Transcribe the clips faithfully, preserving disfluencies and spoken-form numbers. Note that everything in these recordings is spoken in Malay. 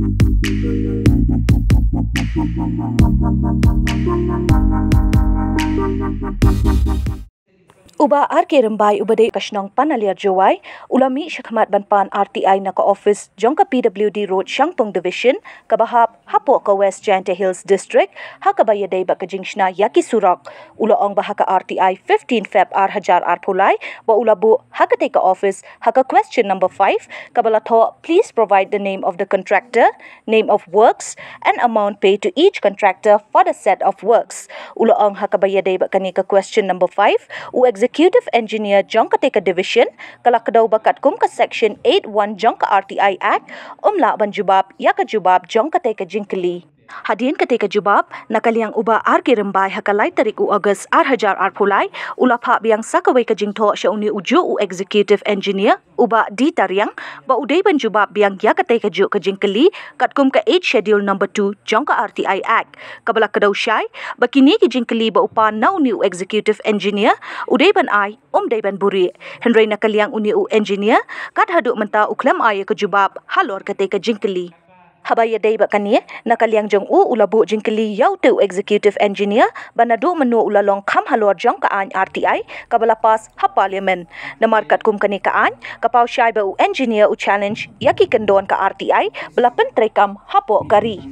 Uba R K Rembai ubade kashnong panaliar jawai ulami syakhamat banpan R T I naka office jongka P W D Road Shangpung Division kabahap hapo ka West Giant Hills District hakabaya day ba kajingshna yaki surak ula ong bahaka R T I fifteen Feb R hajar R pulai ba ulabu hakate ka office haka question number five kabala tho please provide the name of the contractor, name of works and amount paid to each contractor for the set of works ula ong hakabaya day ba kanika question number five u Executive Engineer Jongka Teka Division kalak daw bakat kum ka Section eight one Jongka R T I Act umla ban jubab ya ka jubab Jongka Teka Jingkeli hadin ketika jubab nakaliang uba R K Rembai hakalai tarik u August R hajar R pulai ula pha biang sakawai ka jingtho sya uni uju u Executive Engineer uba di tariang ba udai ban jubab biang ya ka teka ju ka jingkeli katkum ka eight schedule number two Jongka R T I Act kabala kadaw syai bakini ki jingkeli ba upan na uni u Executive Engineer udai ban ai um dai ban buri henry nakaliang uni u engineer kat haduk menta uklam ay ka jubab halor ka teka jingkeli habaya day ba kani nakaliang jong u ulabu jingkeli yaw tu Executive Engineer banadu menu ulalong kham halor jong ka an R T I kabala pas ha parliament namarkat kum kani ka an kapaw syai ba u engineer u challenge yaki kendon ka R T I belapen trekam hapo kari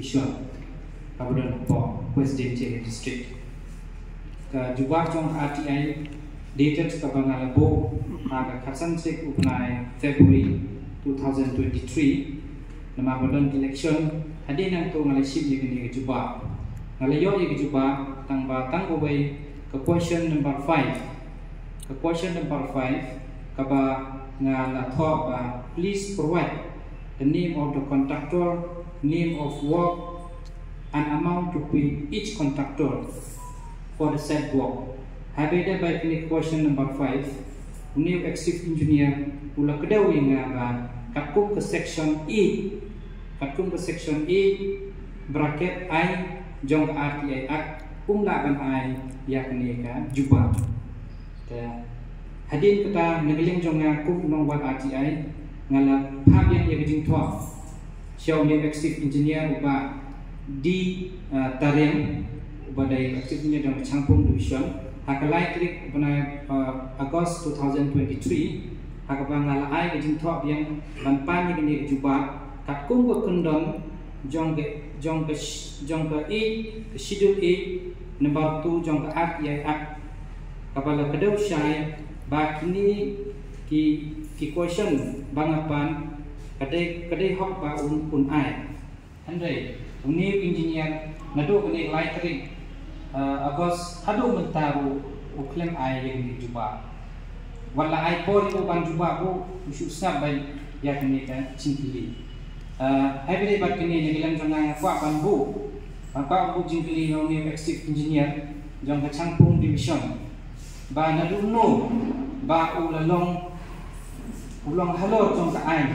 kabudan po West Giant District ka jubah jong R T I dated ka bangalabu aga khasan sik upnai February twenty twenty-three nama badan election hadin nang tu ngalai ship ye gini juba ngalai yo ye juba tang ba tang ubai ke question number five ke question number five ka ba ngala tho ba please provide the name of the contractor, name of work and amount to pay each contractor for the said work. Habida by kini question number five new executive engineer ula kedawi nga ba kakum ke section E kakum ke section E bracket I jong R T I Act umla ban I yakni ka juba ta hadin kita ngeling jong nga kum nong wan R T I ngala phabian ye jing thwa show new executive engineer uba di uh, tariang uba dai executive engineer jong Changpung Division hakalai klik pada uh, August twenty twenty-three hakabang ngala ai jing thwa yang ban pan ye ni juba kat kum ko kendon jong ke jong ke jong ke E schedule E number two jong ke R T I Act kapala kedau syai ba kini ki ki question bangapan kadai kadai hok ba un un ai andre uni engineer ngadu kini lighting uh, August hadu mentaru uklem ai yang di juba wala ai por ko ban juba ko usu sabai ya kini ka cingkili uh, every bat kini nilang janga kwa banbu maka bu cingkili no ni executive engineer jong ka Changpung Division ba naduno ba ulalong ulang halor jong ka ai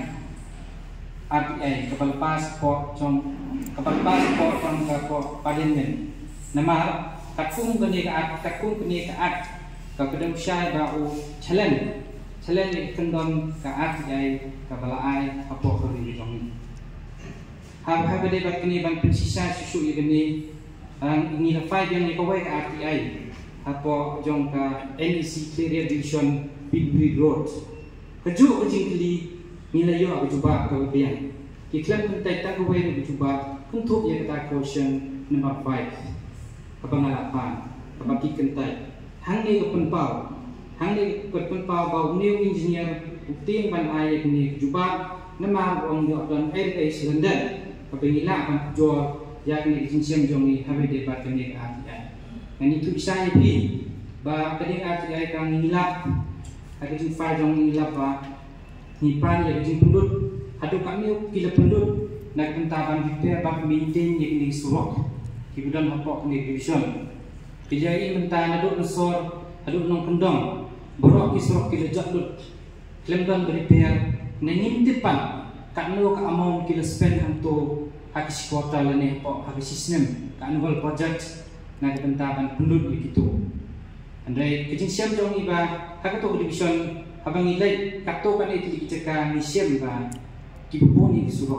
R T I kapal passport jong kapal passport jong ka po parliament nama takung kini ka takung kini ka at ka kedem syai ba u challenge challenge kendon ka R T I kapal ai apo ko ri jong ha ha bade ba kini ban pensisa susu ye kini ang ini la five yang ni ko wai ka R T I apo jong ka N E C Clear Division Bigbury Road keju jingkli nilai yo aku cuba kau biang iklan pentai tak kau yang cuba untuk yang kita question number five kepengalapan kebaki kentai hang ni kepenpau hang ni kepenpau bau new engineer bukti ban ayat ni cuba nama orang yo dan air air London kepengila ban jual yang ni jinsiam jong ni habe debat ni R T I dan itu bisa ni ba kadang R T I kang ngilap ada jing file jong ngilap ba ni pan ya jing pendut hadu kami kila pendut nak kentaban repair bak maintain ye ni surok kibudan hapok ni division kijai mentana duk nesor hadu nong kendong borok ki surok kila jadut klemdan repair nengin tipan kanu ka amount kila spend hantu habis kota lene hapok habis sistem annual project nak kentaban pendut begitu andai kijing siam jong iba hakato division abang ilai kato kan itu diceka ni siam ba kibupuni surok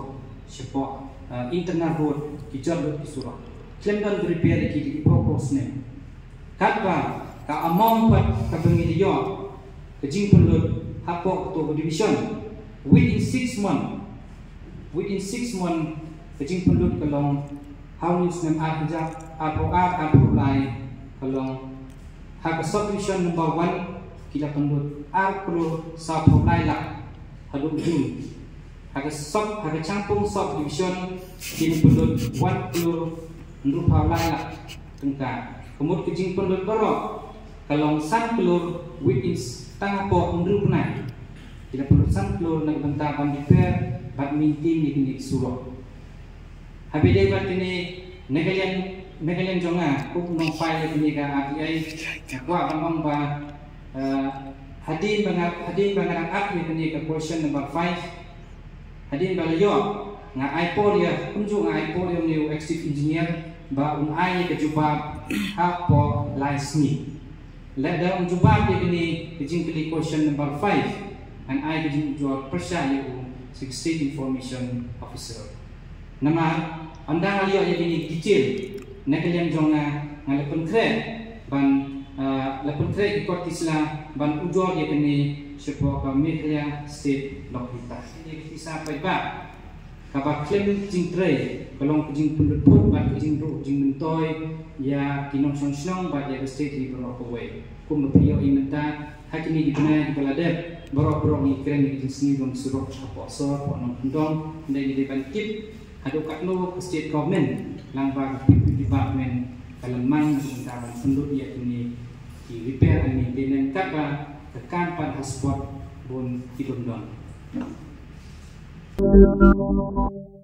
support uh, internal road ki job road ki surah claim dan repair ki di propose ne kat ba ka amount pat ka bengi dia ke jing penlut hapok to division within six months within six months ke jing penlut kalong how news nem arja apo a apo lai kalong ha ka subdivision number one kila penlut ar pro sa pro lai la hadu jing ha ka sub ha ka campung subdivision kini penlut one pro ndu pa lai la tengka kemud ke jing penlut baro kalong san pelur within tangah po ndu punai kila penlut san pelur nak bentar ban repair badminton ni kini suruh habis dia buat ini negalian negalian jonga kuk nong file ini ka R T I wa among ba hadin bangat hadin bangat up ini ka question number five hadin balayo nga iPod ya kunju nga iPod yang new active engineer ba un ai ke jubab ha po license la da un jubab dia ini kijing kali question number five and I kijing jawab persya you state information officer nama anda ngalio ya ini detail nakalian jonga ngalepun kre ban lepun kre ikut isla ban ujor ya ini sebuah pemikiran state lokita ini bisa apa ba kaba claim jing tre kalong jing penduduk ban jing ro jing mentoy ya kinong song ba ya state di berokowai kumlepio imenta hakini di mana di baladep borok-borok ni keren ni sini dong suruh apa so apa nong dong dari di bangkit ada kat lo state government langkah department kalaman sementara penduduk ya ini di repair and maintenance kaba tekan pada hotspot bon di dong.